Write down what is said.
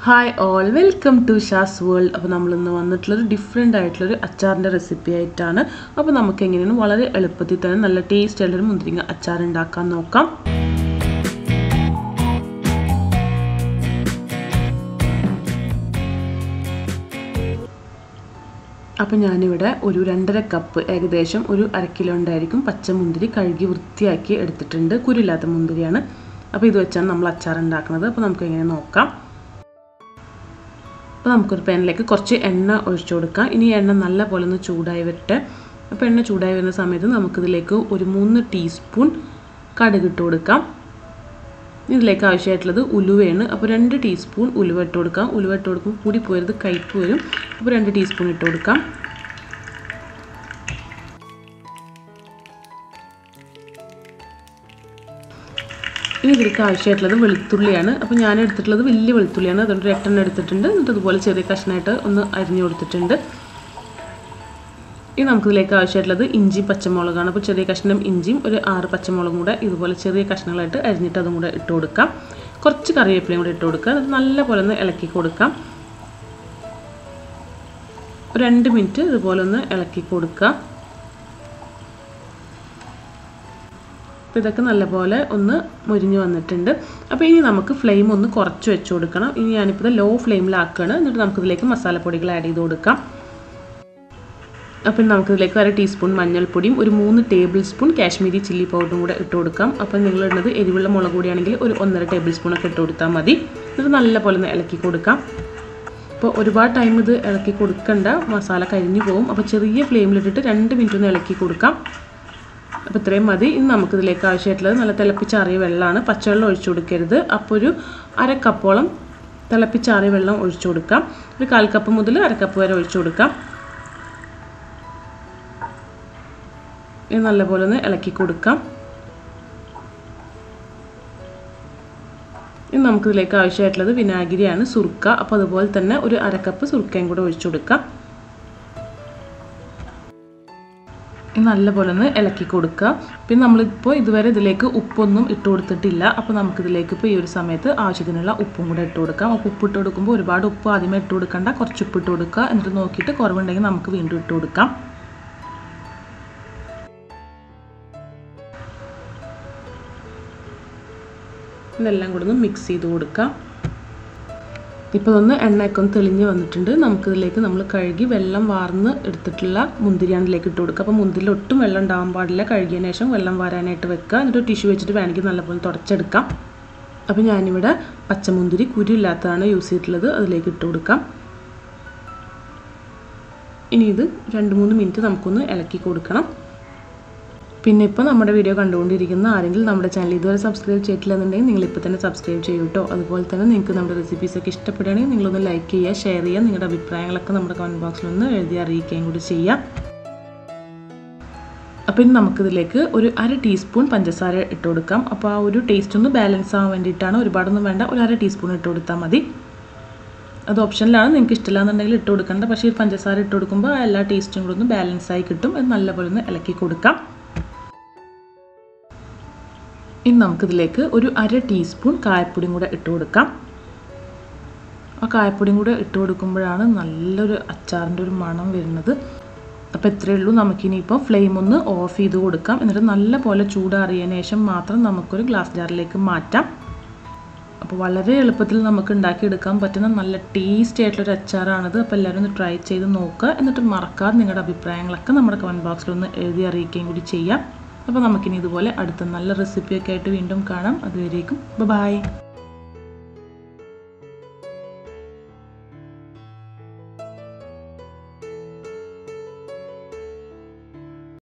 Hi all, welcome to SHASS WORLD. അപ്പോൾ നമ്മൾ ഇന്ന് വന്നിട്ടുള്ള ഒരു ഡിഫറെന്റ് ആയിട്ടുള്ള ഒരു അച്ചാറിന്റെ റെസിപ്പി ആയിട്ടാണ്. അപ്പോൾ നമുക്ക് എങ്ങനെയാണ് വളരെ എളുപ്പത്തിൽ തന്നെ നല്ല ടേസ്റ്റ് ആയിട്ടുള്ള ഒരു മുന്തിരിങ്ങ അച്ചാർ ഉണ്ടാക്കാൻ നോക്കാം. അപ്പോൾ ഞാൻ ഇവിടെ ഒരു 2.5 കപ്പ് ഏകദേശം ഒരു 1/2 കിലോ ഉണ്ടായിരിക്കും പച്ചമുന്തിരി കഴുകി വൃത്തിയാക്കി എടുത്തിട്ടുണ്ട്. കുരുല്ലാത്ത മുന്തിരിയാണ്. അപ്പോൾ ഇത് വെച്ചാണ് നമ്മൾ അച്ചാർ ഉണ്ടാക്കുന്നത്. അപ്പോൾ നമുക്ക് എങ്ങനെ നോക്കാം. അപ്പോൾ നമുക്കൊരു പാനിലേക്ക് കുറച്ച് എണ്ണ ഒഴിച്ചു കൊടുക്കാം. ഇനി എണ്ണ നല്ലപോലെ ഒന്ന് ചൂടായി വരട്ടെ. അപ്പോൾ എണ്ണ ചൂടായി വരുന്ന സമയത്ത് നമുക്കിതിലേക്ക് ഒരു 3 ടീസ്പൂൺ കടുക് ഇട്ട് കൊടുക്കാം. ഇതിലേക്ക് ആവശ്യമായിട്ടുള്ളത് ഉലുവയാണ്. അപ്പോൾ 2 ടീസ്പൂൺ ഉലുവ ഇട്ട് കൊടുക്കാം. ഉലുവ ഇട്ട് കൊടുക്കുമ്പോൾ കൂടി പോയത് കയ്പ്പ് വരും. അപ്പോൾ 2 ടീസ്പൂൺ ഇട്ട് കൊടുക്കാം. ഇനി ഇതിലേക്ക് ആവശ്യമായിട്ടുള്ളത് വെളുത്തുള്ളിയാണ്. അപ്പോൾ ഞാൻ എടുത്തിട്ടുള്ളത് വലിയ വെളുത്തുള്ളിയാണ്. അതുകൊണ്ട് 8 എണ്ണം എടുത്തിട്ടുണ്ട്. എന്നിട്ട് അതുപോലെ ചെറിയ കഷ്ണമായിട്ട് ഒന്ന് അരിഞ്ഞു കൊടുത്തിട്ടുണ്ട്. ഇനി നമുക്കിതിലേക്ക് ആവശ്യമായിട്ടുള്ളത് ഇഞ്ചി പച്ചമുളകാണ്. അപ്പോൾ ചെറിയ കഷ്ണം ഇഞ്ചിയും ഒരു 6 പച്ചമുളകും കൂടെ ഇതുപോലെ ചെറിയ കഷ്ണങ്ങളായിട്ട് അരിഞ്ഞിട്ട് അതും കൂടെ ഇട്ട് കൊടുക്കാം. കുറച്ച് കറിവേപ്പിലയും കൂടെ ഇട്ട് കൊടുക്കുക. അത് നല്ലപോലെ ഒന്ന് ഇളക്കി കൊടുക്കാം. ഒരു 2 മിനിറ്റ് ഇതുപോലെ ഒന്ന് ഇളക്കി കൊടുക്കുക. അപ്പോൾ ഇതൊക്കെ നല്ലപോലെ ഒന്ന് മുരിഞ്ഞ് വന്നിട്ടുണ്ട്. അപ്പോൾ ഇനി നമുക്ക് ഫ്ലെയിം ഒന്ന് കുറച്ച് വെച്ച് കൊടുക്കണം. ഇനി ഞാനിപ്പോൾ ലോ ഫ്ലെയിമിലാക്കുകയാണ്. എന്നിട്ട് നമുക്കിതിലേക്ക് മസാലപ്പൊടികൾ ആഡ് ചെയ്ത് കൊടുക്കാം. അപ്പം നമുക്കിതിലേക്ക് 1/2 ടീസ്പൂൺ മഞ്ഞൾപ്പൊടിയും ഒരു 3 ടേബിൾ സ്പൂൺ കാശ്മീരി ചില്ലി പൗഡറും കൂടെ ഇട്ട് കൊടുക്കാം. അപ്പം നിങ്ങൾ ഇടുന്നത് എരിവുള്ള മുളക് പൊടിയാണെങ്കിൽ ഒരു 1.5 ടേബിൾ സ്പൂണൊക്കെ ഇട്ട് കൊടുത്താൽ മതി. എന്നിട്ട് നല്ലപോലെ ഒന്ന് ഇളക്കി കൊടുക്കാം. അപ്പോൾ ഒരുപാട് ടൈം ഇത് ഇളക്കി കൊടുക്കണ്ട, മസാല കരിഞ്ഞു പോകും. അപ്പോൾ ചെറിയ ഫ്ലെയിമിലിട്ടിട്ട് 2 മിനിറ്റ് ഒന്ന് ഇളക്കി കൊടുക്കാം. അപ്പോൾ ഇത്രയും മതി. ഇനി നമുക്കിതിലേക്ക് ആവശ്യമായിട്ടുള്ളത് നല്ല തിളപ്പിച്ചാറിയ വെള്ളമാണ്. പച്ചവെള്ളം ഒഴിച്ചു കൊടുക്കരുത്. അപ്പോൾ ഒരു 1/2 കപ്പോളം തിളപ്പിച്ചാറിയ വെള്ളം ഒഴിച്ചു കൊടുക്കാം. ഒരു 1/4 കപ്പ് മുതൽ 1/2 കപ്പ് വരെ ഒഴിച്ചു കൊടുക്കാം. ഇനി നല്ലപോലെ ഒന്ന് ഇളക്കി കൊടുക്കാം. ഇനി നമുക്കിതിലേക്ക് ആവശ്യമായിട്ടുള്ളത് വിനാഗിരിയാണ്, സുർക്ക. അപ്പോൾ അതുപോലെ തന്നെ ഒരു 1/2 കപ്പ് സുർക്കയും കൂടെ ഒഴിച്ചു കൊടുക്കാം. നല്ലപോലെ ഒന്ന് ഇളക്കി കൊടുക്കുക. പിന്നെ നമ്മളിപ്പോൾ ഇതുവരെ ഇതിലേക്ക് ഉപ്പൊന്നും ഇട്ട് കൊടുത്തിട്ടില്ല. അപ്പോൾ നമുക്കിതിലേക്ക് ഇപ്പോൾ ഈ ഒരു സമയത്ത് ആവശ്യത്തിനുള്ള ഉപ്പും കൂടെ ഇട്ട് കൊടുക്കാം. അപ്പോൾ ഉപ്പ് ഇട്ട് കൊടുക്കുമ്പോൾ ഒരുപാട് ഉപ്പ് ആദ്യമേ ഇട്ട് കൊടുക്കണ്ട, കുറച്ച് ഉപ്പ് ഇട്ട് കൊടുക്കുക. എന്നിട്ട് നോക്കിയിട്ട് കുറവുണ്ടെങ്കിൽ നമുക്ക് വീണ്ടും ഇട്ട് കൊടുക്കാം. ഇതെല്ലാം കൂടെ ഒന്ന് മിക്സ് ചെയ്ത് കൊടുക്കാം. ഇപ്പോൾ ഒന്ന് എണ്ണയൊക്കെ ഒന്ന് തെളിഞ്ഞ് വന്നിട്ടുണ്ട്. നമുക്കിതിലേക്ക് നമ്മൾ കഴുകി വെള്ളം വാർന്ന് എടുത്തിട്ടുള്ള മുന്തിരിയാണ് ഇതിലേക്ക് ഇട്ട് കൊടുക്കുക. അപ്പോൾ മുന്തിരിയിൽ ഒട്ടും വെള്ളം ഉണ്ടാകാൻ പാടില്ല. കഴുകിയതിന് ശേഷം വെള്ളം വാരാനായിട്ട് വെക്കുക. എന്നിട്ട് ടിഷ്യൂ വെച്ചിട്ട് വേണമെങ്കിൽ നല്ലപോലെ തുടച്ചെടുക്കാം. അപ്പോൾ ഞാനിവിടെ പച്ചമുന്തിരി കുരുല്ലാത്തതാണ് യൂസ് ചെയ്തിട്ടുള്ളത്. അതിലേക്ക് ഇട്ട് കൊടുക്കാം. ഇനി ഇത് 2-3 മിനിറ്റ് നമുക്കൊന്ന് ഇളക്കി കൊടുക്കണം. പിന്നെ ഇപ്പോൾ നമ്മുടെ വീഡിയോ കണ്ടുകൊണ്ടിരിക്കുന്ന ആരെങ്കിലും നമ്മുടെ ചാനൽ ഇതുവരെ സബ്സ്ക്രൈബ് ചെയ്തിട്ടില്ലെന്നുണ്ടെങ്കിൽ നിങ്ങളിപ്പോൾ തന്നെ സബ്സ്ക്രൈബ് ചെയ്യൂ കേട്ടോ. അതുപോലെ തന്നെ നിങ്ങൾക്ക് നമ്മുടെ റെസിപ്പീസൊക്കെ ഇഷ്ടപ്പെടുകയാണെങ്കിൽ നിങ്ങളൊന്ന് ലൈക്ക് ചെയ്യുക, ഷെയർ ചെയ്യുക. നിങ്ങളുടെ അഭിപ്രായങ്ങളൊക്കെ നമ്മുടെ കമൻറ്റ് ബോക്സിലൊന്ന് എഴുതി അറിയിക്കുകയും കൂടി ചെയ്യാം. അപ്പോൾ ഇനി നമുക്കിതിലേക്ക് ഒരു 1/2 ടീസ്പൂൺ പഞ്ചസാര ഇട്ട് കൊടുക്കാം. അപ്പോൾ ആ ഒരു ടേസ്റ്റ് ഒന്ന് ബാലൻസ് ആവാൻ വേണ്ടിയിട്ടാണ്. ഒരുപാടൊന്നും വേണ്ട, ഒരു 1/2 ടീസ്പൂൺ ഇട്ട് കൊടുത്താൽ മതി. അത് ഓപ്ഷനിലാണ്, നിങ്ങൾക്ക് ഇഷ്ടമില്ലാന്നുണ്ടെങ്കിൽ ഇട്ട് കൊടുക്കേണ്ട. പക്ഷേ ഈ പഞ്ചസാര ഇട്ട് കൊടുക്കുമ്പോൾ എല്ലാ ടേസ്റ്റും കൂടെ ഒന്ന് ബാലൻസ് ആയി കിട്ടും. അത് നല്ലപോലെ ഒന്ന് ഇളക്കി കൊടുക്കാം. ഇനി നമുക്കിതിലേക്ക് ഒരു 1/2 ടീസ്പൂൺ കായപ്പൊടിയും കൂടെ ഇട്ട് കൊടുക്കാം. ആ കായപ്പൊടിയും കൂടെ ഇട്ട് കൊടുക്കുമ്പോഴാണ് നല്ലൊരു അച്ചാറിൻ്റെ ഒരു മണം വരുന്നത്. അപ്പോൾ ഇത്രയേ ഉള്ളൂ. നമുക്കിനിയിപ്പോൾ ഫ്ലെയിം ഒന്ന് ഓഫ് ചെയ്ത് കൊടുക്കാം. എന്നിട്ട് നല്ലപോലെ ചൂടാറിയതിന് ശേഷം മാത്രം നമുക്കൊരു ഗ്ലാസ് ജാറിലേക്ക് മാറ്റാം. അപ്പോൾ വളരെ എളുപ്പത്തിൽ നമുക്ക് ഉണ്ടാക്കിയെടുക്കാൻ പറ്റുന്ന നല്ല ടേസ്റ്റി ആയിട്ടുള്ളൊരു അച്ചാറാണിത്. അപ്പോൾ എല്ലാവരും ഒന്ന് ട്രൈ ചെയ്ത് നോക്കുക. എന്നിട്ട് മറക്കാതെ നിങ്ങളുടെ അഭിപ്രായങ്ങളൊക്കെ നമ്മുടെ കമൻറ്റ് ബോക്സിലൊന്ന് എഴുതി അറിയിക്കുകയും കൂടി ചെയ്യാം. അപ്പോൾ നമുക്കിനി ഇതുപോലെ അടുത്ത നല്ല റെസിപ്പിയൊക്കെ ആയിട്ട് വീണ്ടും കാണാം. അതുവരേക്കും ബൈ.